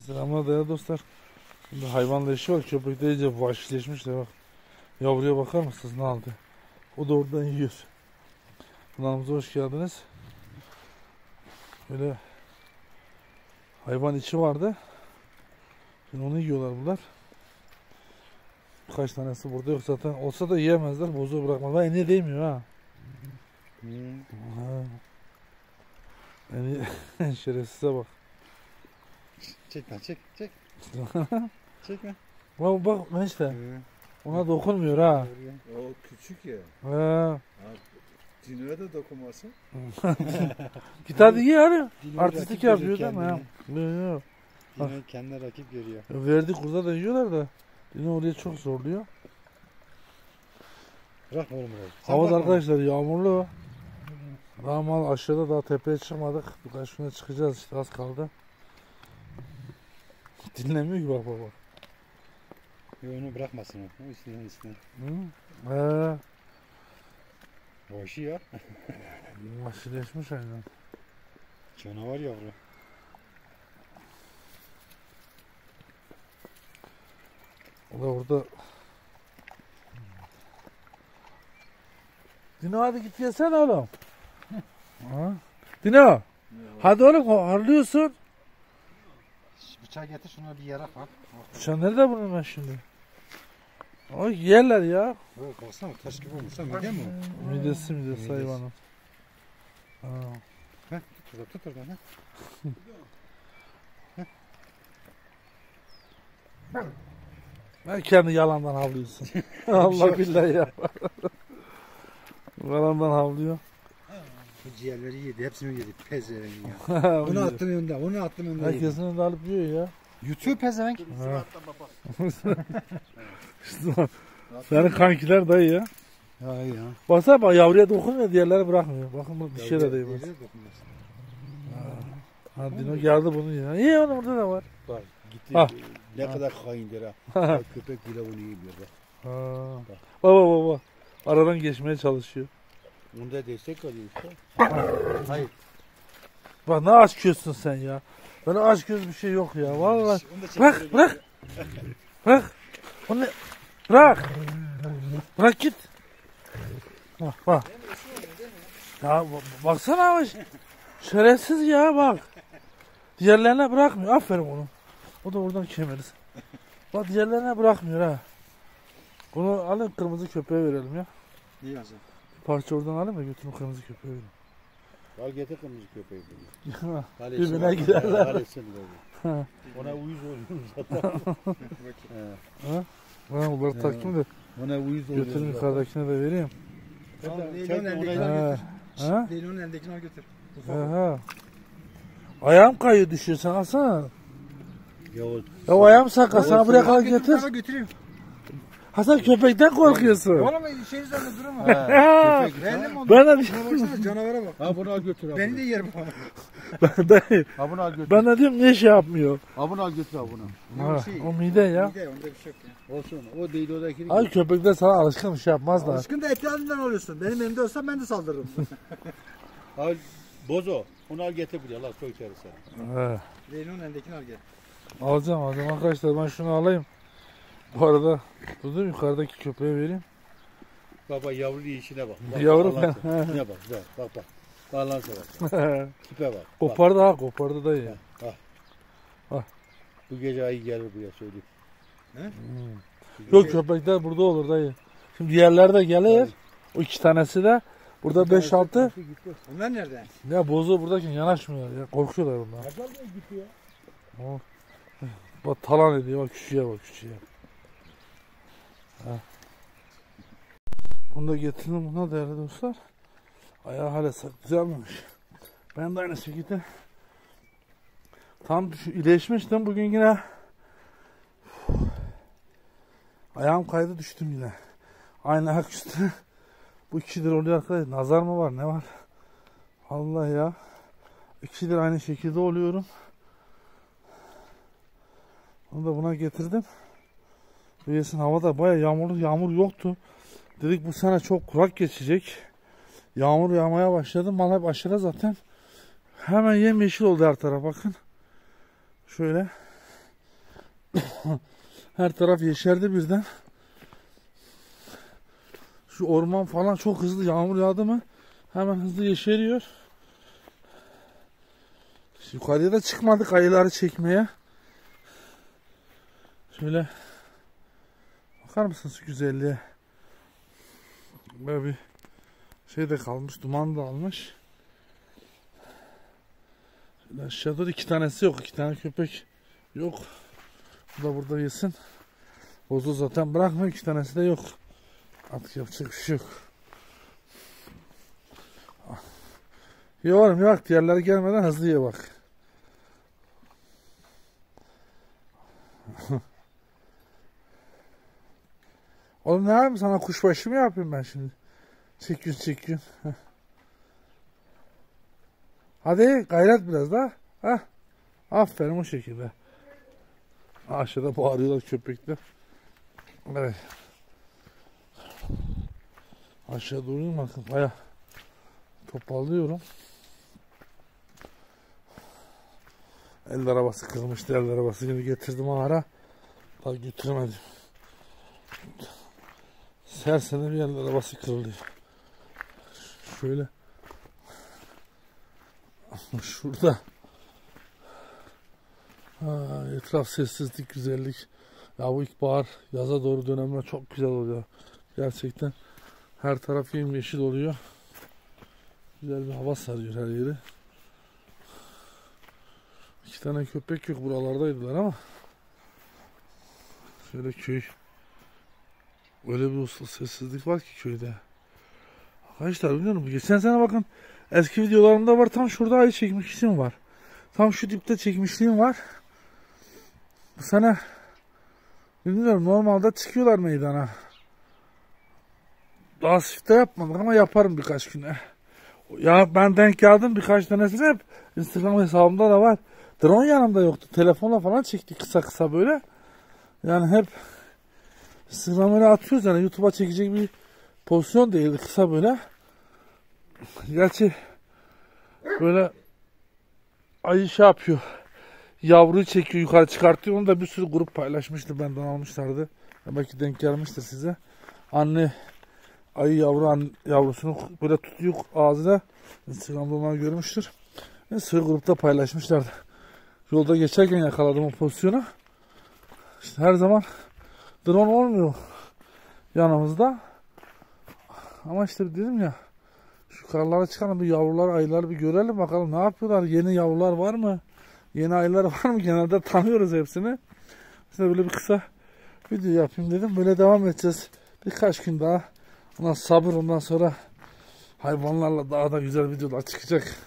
Selamlar değerli dostlar. Şimdi hayvanla işi var. Köpek de iyice vahşileşmiş de bak. Yavruya bakar mısınız ne aldı? O da oradan yiyor. Kanalımıza hoş geldiniz. Böyle hayvan içi vardı. Şimdi onu yiyorlar bunlar. Birkaç tanesi burada yok zaten. Olsa da yiyemezler. Bozuğu bırakmaz. Ben ne değmiyor ha. Yani şerefsize bak. Çek lan çek. Çekme. Bak işte. Ona dokunmuyor ha. O küçük ya. Ha. Dino'ya da dokunmasın. Git hadi ye hadi. Artistik yapıyor değil mi ya? Yok. Dino kendine rakip görüyor. Verdi kurda da yiyorlar da. Dino oraya çok zorluyor. Bırak oğlum burayı. Hava da arkadaşlar yağmurlu. Daha mal aşağıda daha tepeye çıkmadık. Birkaç güne çıkacağız işte az kaldı. Dinlemiyor ki bak baba. Onu bırakmasın o. O üstüne. Boşu ya. Vahşileşmiş aynen. Canavar yavru. O da orada. Dino hadi git yesene oğlum. Ha? Dino. Hadi oğlum harlıyorsun. Bıçağı getir şuna bir yara bak. Sen nerede bunun ben şimdi? O yerler ya. Bak baksana taş gibi olmuş. Sen mide mi o? Midesi hayvanın. Heh tut oradan ha. Ben kendi yalandan havlıyorsun. Allah billahi ya. Yalandan havlıyor. Bu ciğerleri yedi. Hepsini yedi. Pezevenk ya. Onu attım önünde. Onu attım önünde. Herkesin önünde alıp yiyor ya. Yutuyor pezevenk. Senin kankiler dayı ya. Ya. Baksana bak yavruya dokunmuyor, diğerleri bırakmıyor. Bakın bu dişe de değmez. Ha Dino geldi bunu ya. İyi onu burada da var. Bak gitti. Ha. Ne kadar haindir ha. Köpek bile onu yiyor bak. Baba. Aradan geçmeye çalışıyor. Onda destek alıyor işte. Hayır. Bak ne aç gözsün sen ya. Böyle aç göz bir şey yok ya. Vallahi. Bırak. Onu bırak git. Bak. Ya baksana abi. Şerefsiz ya bak. Diğerlerine bırakmıyor. Aferin onu. O da oradan kemeriz. Bak diğerlerine bırakmıyor ha. Bunu alın kırmızı köpeğe verelim ya. İyi yazın. Parça oradan alayım da götürün kırmızı köpeğe verelim. Al getir kırmızı köpeği. Birbirine giderler. Ona uyuz oluyoruz zaten. Ben bunları takayım da Ona uyuz oluyoruz. götürün yukarıdakine de vereyim. Leylon'un elindekini al götür. Ayağım kayıyor düşüyor sen alsana. Ya ayağım sakat sana buraya kadar getir. Götüreyim. Hasan köpekten korkuyorsun. Oğlum şey üzerinde durma. Ben de canavara bak. Ha bunu al götür abi. Beni de yerim bana. Ha bunu al götür. Ben de diyorum niye şey yapmıyor. Ha bunu al götür abi bunu. O mide ya. Mide onda bir şey yok ya. Olsun. O değil oradaki. Ay köpekler sana alışkın bir şey yapmazlar. Alışkın da etinden oluyorsun. Benim elimde olsa ben de saldırırım. Al bozo. Onu al getir buraya. Allah çok içeri sen. Leylon'un elindekini al gel. Alacağım arkadaşlar ben şunu alayım. Bu arada buldum yukarıdaki köpeğe vereyim. Baba yavru işine bak. Yavru ben. Ne bak. Bağlansa bak. Tipe bak. Kopardı dayı. Bu gece ayı gelir buraya söyleyeyim. Yok köpekler burada olur dayı. Şimdi diğerler de gelir. O iki tanesi de. Burada 5-6. Onlar nerede? Ya bozu buradaki yanaşmıyor ya. Korkuyorlar bunlar. Nereden gidiyor? Bak talan ediyor. Bak küçüğe. Bunu da getirdim buna değerli dostlar. Ayağı hala güzelmemiş. Ben de aynı şekilde tam iyileşmiştim. Bugün yine ayağım kaydı düştüm yine. Aynı ayak üstüne. Bu 2'dir oluyor arkadaşlar. Nazar mı var ne var? Allah ya. 2'dir aynı şekilde oluyorum. Onu da buna getirdim. Biliyorsun havada baya yağmur yoktu. Dedik bu sene çok kurak geçecek. Yağmur yağmaya başladı. Mal hep aşırı zaten. Hemen yemyeşil oldu her taraf bakın. Şöyle. Her taraf yeşerdi birden. Şu orman falan çok hızlı, yağmur yağdı mı hemen hızlı yeşeriyor. Yukarıya da çıkmadık ayıları çekmeye. Şöyle bakar mısınız şu güzelliğe? Böyle bir şey de kalmış, duman da almış. Şöyle aşağıda 2 tanesi yok, 2 tane köpek yok. Bu da burada yesin. Bozu zaten bırakmıyor, 2 tanesi de yok. Artık yapacak bir şey yok. Yiyorum yok, diğerleri gelmeden hızlı ye bak. Oğlum ne yapayım, sana kuşbaşı mı yapayım ben şimdi? Çek gün. Hadi gayret biraz daha. Heh. Aferin o şekilde. Aşağıda bağırıyorlar köpekler. Evet. Aşağı doğru bakın. Baya toparlıyorum. El arabası kırmıştı. El arabası yine getirdim ara. Daha götüremedim. Her sene bir el arabası kırılıyor. Şöyle. Şurada. Etraf sessizlik, güzellik. Ya bu ilkbahar, yaza doğru dönemler çok güzel oluyor. Gerçekten her taraf yemyeşil oluyor. Güzel bir hava sarıyor her yeri. 2 tane köpek yok, buralardaydılar ama. Şöyle köy. Öyle bir usul sessizlik var ki köyde. Arkadaşlar bilmiyorum. Geçen sene bakın eski videolarımda var. Tam şurada ayı çekmişliğim var. Tam şu dipte çekmişliğim var. Bu sene bilmiyorum, normalde çıkıyorlar meydana. Daha sıkta yapmadık ama yaparım birkaç güne. Ya ben denk geldim, birkaç tanesini hep Instagram hesabımda da var. Drone yanımda yoktu. Telefonla falan çektik kısa böyle. Yani hep Instagram'a atıyoruz, yani YouTube'a çekecek bir pozisyon değildi, kısa böyle. Gerçi böyle ayı şey yapıyor. Yavruyu çekiyor, yukarı çıkartıyor. Onu da bir sürü grup paylaşmıştı, benden almışlardı. Belki denk gelmiştir size. Anne ayı yavrusunu böyle tutuyor ağzına. Instagram'da onları görmüştür. Bir sürü grupta paylaşmışlardı. Yolda geçerken yakaladım o pozisyonu. İşte her zaman drone olmuyor yanımızda. Ama işte dedim ya, şu karlara çıkalım, bir yavrular, ayıları bir görelim bakalım ne yapıyorlar. Yeni yavrular var mı? Yeni ayılar var mı? Genelde tanıyoruz hepsini. İşte böyle bir kısa video yapayım dedim. Böyle devam edeceğiz. Birkaç gün daha. Ondan sabır, ondan sonra hayvanlarla daha da güzel videolar çıkacak.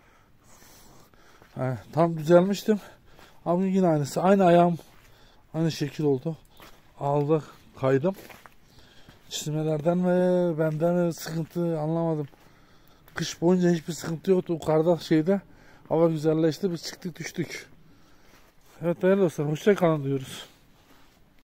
Tam düzelmiştim. Ama yine aynısı. Aynı ayağım aynı şekil oldu. Ağılda kaydım. Çizmelerden mi, benden mi sıkıntı anlamadım. Kış boyunca hiçbir sıkıntı yoktu. Karda şeyde hava güzelleşti. Biz çıktık düştük. Evet değerli dostlar, hoşça kalın diyoruz.